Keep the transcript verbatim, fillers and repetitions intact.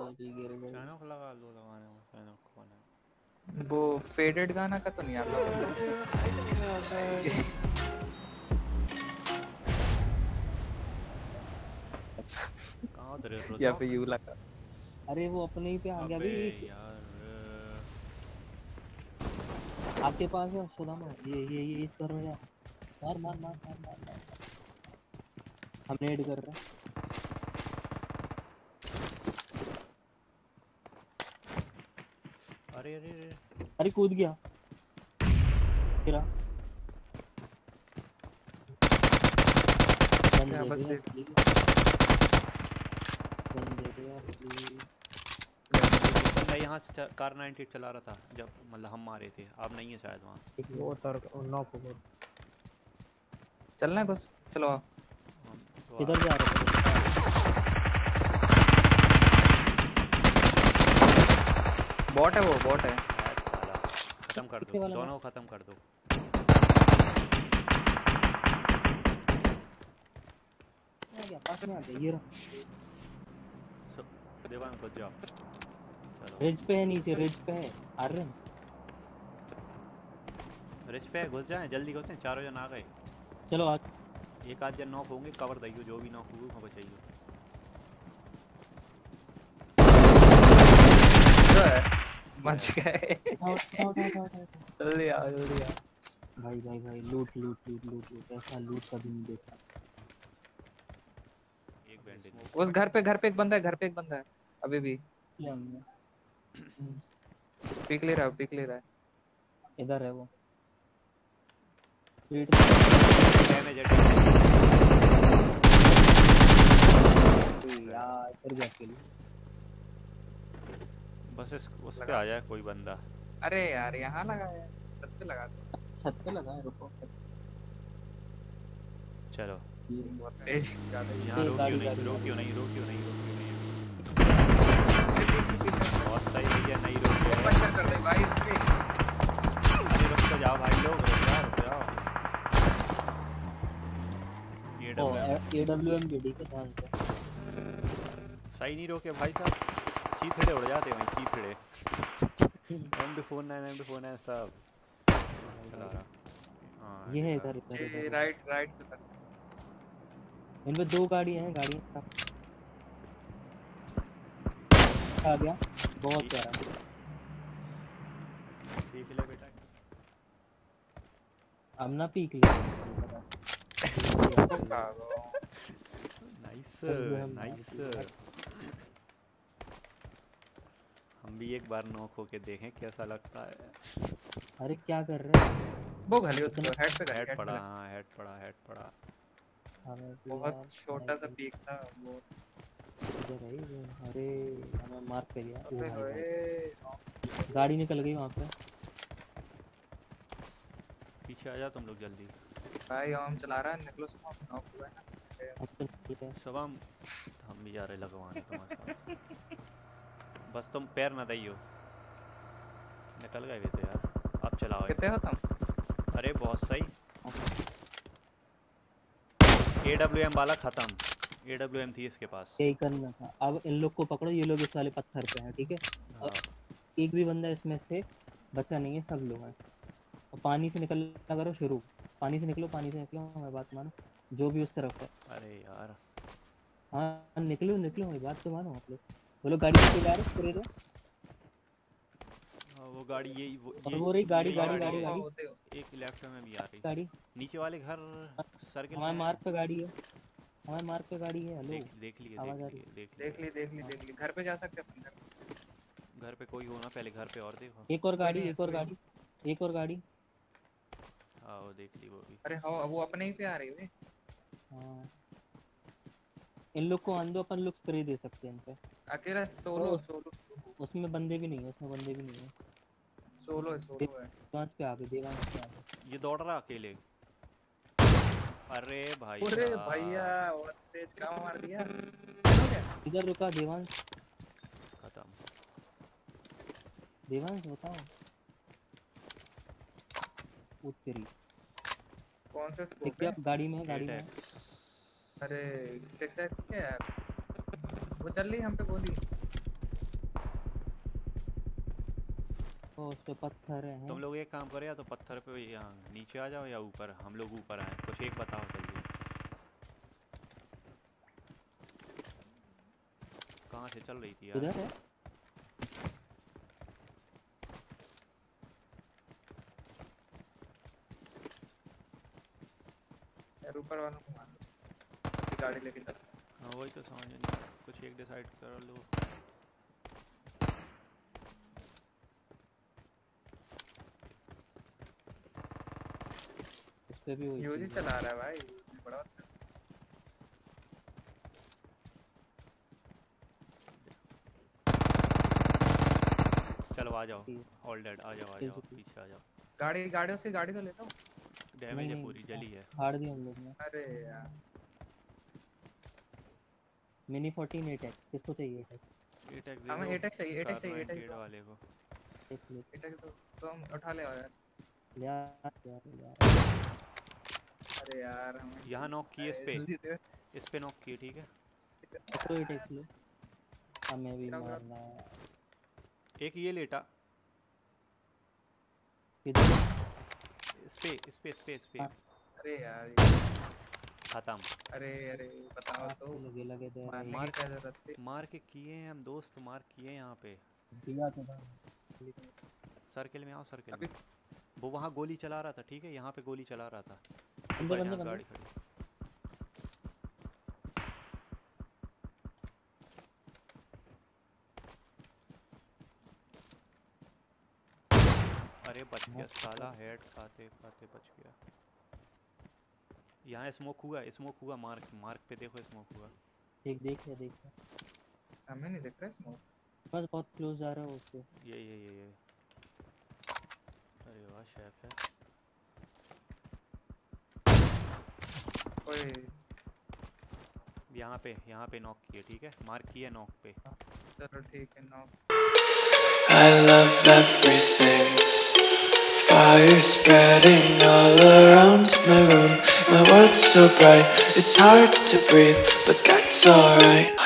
गोली गिर गई। सैनोक लगा लो लगाने में। सैनोक कौन है? वो फेडेड गाना का तो नहीं आता। कहाँ उतरे रो या पे यू लगा। अरे वो अपने ही पे आ गया अबे भाई। यार आपके पास है सुदामा? ये ये ये इस घर में जा। मार मार मार मार मार मार। हम नेड कर रहे हैं। अरे अरे अरे अरे कूद गया गिरा। गन क्या दे बच दे गए? प्लीज। गन दे दे यार प्लीज। बंदा यहाँ से च- कार नाइनटी एट चला रहा था जब मतलब हम मारे थे। आप नहीं है शायद वहाँ। वो तर नॉक हो गया। चलना है कुछ? चलो आओ। हम तो किधर जा रहे थे? बॉट है वो, बॉट है। यार साला खत्म कर कितने दो वाला दोनों खत्म कर दो। आ गया पास में आ गया ये रहा। सब देवान को जाओ। चलो रिज पे है नीचे रिज पे है आ रहे हैं। रिच पे घुस जाएं जल्दी घुसें। चारों जन आ गए। चलो आज एक आध जन नॉक होंगे कवर दइयो जो भी नॉक हुए वहाँ बचाइयो। जो है मच गए। उठाओ उठाओ उठाओ उठाओ। जल्दी आओ जल्दी आओ। भाई भाई भाई लूट लूट लूट लूट लूट ऐसा लूट कभी नहीं देखा। एक बैंडेज उस घर पे घर पे एक बंदा है, घर पे एक बंदा है अभी भी। क्या हमने पिक ले रहा है, पिक ले रहा है। इधर है वो स्ट्रीट डैमेज है। में यार कर गया के लिए। बस इस उस पे आ जाए कोई बंदा। अरे यार यहाँ लगा है, छत पे लगा दो। छत पे लगा है रुको। चलो बहुत तेज ज्यादा ही। यहाँ ये रोकियो गाड़ी- नहीं गाड़ी- रोकियो नहीं रोकियो नहीं रोकियो नहीं बहुत सही भैया नहीं रोकियो है। पंचर कर दे भाई इसके। अरे रुक तो जाओ भाई लोग रुक जाओ रुक जाओ। ये ओ डब्ल्यू एडब्ल्यूएम गेडी के ध्यान से। सही नहीं रोके भाई साहब। चीथड़े उड़ जाते वहीं चीथड़े। M D four nine M D four nine सब चला रहा। हाँ ये है इधर। इधर इधर ये इधर। राइट राइट पे कर। इनमें दो गाड़ियां हैं गाड़ी आ गया बहुत प्यारा। सीख ले बेटा। अब ना पीक ले नाइस नाइस। हम भी एक बार नॉक होके देखें कैसा लगता है। अरे क्या कर रहे हैं? वो घली उसको हेड पे हेड हेड पड़ा पड़ा। हाँ हेड पड़ा हेड पड़ा। हमें तो बहुत यार छोटा सा पीक था वो। इधर है ये। अरे हमें मार्क कर दिया। ओ अबे भाई भाई। ओए गाड़ी निकल गई वहाँ पे। पीछे आ जाओ तुम लोग जल्दी। भाई हम चला रहा है निकलो सब नॉक हुआ है ना। अब तो निकलते हैं। सुबह हम भी जा रहे लगवाने तुम्हारे साथ। बस तुम पैर ना दइयो। निकल गए वे तो यार। अब चलाओ। कितने हो तुम? अरे बहुत सही। ए डब्ल्यू एम वाला खत्म। ए डब्ल्यू एम थी इसके पास। यही करना था। अब इन लोग को पकड़ो। ये लोग इस वाले पत्थर पे हैं ठीक है। हाँ। एक भी बंदा इसमें से बचा नहीं है सब लोग हैं। और पानी से निकलना करो शुरू। पानी से निकलो पानी से निकलो हमारी बात मानो। जो भी उस तरफ है। अरे यार हाँ निकलो निकलो मेरी बात तो मानो आप लोग। वो लोग गाड़ी से जा रहे हैं दो। हाँ, वो गाड़ी ये वो और ये वो रही गाड़ी ये गाड़ी गाड़ी हाँ, गाड़ी होते हो। एक लेफ्ट में भी आ रही। गाड़ी नीचे वाले घर सर्किल हमारे में मार्ग पे गाड़ी है। हमारे मार्ग पे गाड़ी है। हेलो देख देख लिए आवाज आ देख रही लिए देख देख लिए ली देख ली देख ली। घर पे जा सकते अपन घर पे। घर पे कोई होना पहले घर पे और देखो। एक और गाड़ी नहीं, एक और कोई गाड़ी एक और गाड़ी। हाँ वो देख ली वो भी। अरे हाँ वो अपने ही पे आ रही है। हाँ इन लोग को आंदो अपन लोग स्प्रे दे सकते हैं इन पे। अकेला सोलो ओ। सोलो उसमें बंदे भी नहीं है उसमें बंदे भी नहीं है। सोलो है सोलो है। देवांश पे आ गए देवांश पे आ गए। ये दौड़ रहा अकेले। अरे भाई अरे साहब। भैया बहुत तेज काम मार दिया। इधर रुका देवांश। खत्म। देवांश बताओ। उत्तरी कौन सा स्कोप देखिए है? आप गाड़ी में है गाड़ी में है। Eight X. अरे सिक्स एक्स क्या यार? वो चल रही हम पे गोली। उस पे पत्थर हैं। तुम लोग एक काम करो, या तो पत्थर पे यहाँ नीचे आ जाओ या ऊपर, हम लोग ऊपर आए। कुछ एक बताओ जल्दी, कहाँ से चल रही थी यार? उधर है। यार ऊपर वालों को मार दो, गाड़ी लेके चल। हाँ वही तो समझ नहीं, कुछ एक डिसाइड कर लो। इस पे भी वही यूजी चीज़ है। चला रहा है भाई, यूजी बड़ा अच्छा। चलो आ जाओ, ठीक ऑल डेड, आ जाओ आ ठीक जाओ, है, ठीक। पीछे आ जाओ। गाड़ी गाड़ी उसकी गाड़ी तो ले लो। डैमेज नहीं है नहीं पूरी, जली है। हार दिया हम लोग ने। अरे यार मिनी फोर्टीन एट एक्स किसको चाहिए? एट एक्स एट एक्स दे हमें दो, एटेक्स चाहिए, एटेक्स चाहिए, कार्बाइन एटेक्स पेड़ दो, वाले को। एक ले एटेक्स दो तो हम उठा ले आओ यार। यार यार यार अरे यार हमें यहाँ नॉक किए, इस पे जल्दी दे। इस पे नॉक किए, ठीक है। पकड़ो एट एक्स लो। हमें भी गिरा, गिरा। मारना है। एक ये लेटा, किधर? इस पे इस पे इस पे इस पे हाँ। अरे यार खत्म। अरे अरे बताओ तो, आपको लगे लगे दे रहे मारने मार की क्या जरूरत थी? मार के किए हैं हम दोस्त, मार किए हैं यहाँ पे। दिया तो था। सर्किल में आओ, सर्किल अभी में। वो वहाँ गोली चला रहा था, ठीक है, यहाँ पे गोली चला रहा था। बंदे ऊपर बंदे जहाँ बंदे गाड़ी खड़ी। अरे बच गया साला, हेड खाते खाते बच गया। यहाँ स्मोक हुआ, स्मोक हुआ, मार्क मार्क पे देखो, स्मोक हुआ। देख देख देख हमें नहीं दिख रहा स्मोक। बस बहुत क्लोज जा रहा है उससे। ये ये ये ये अरे वाह शेफ है। ओए यहाँ पे यहाँ पे नॉक किए, ठीक है, मार्क किया नॉक पे। चलो ठीक है नौ। I love everything. Fire spreading all around my room. My world's so bright, it's hard to breathe, but that's alright.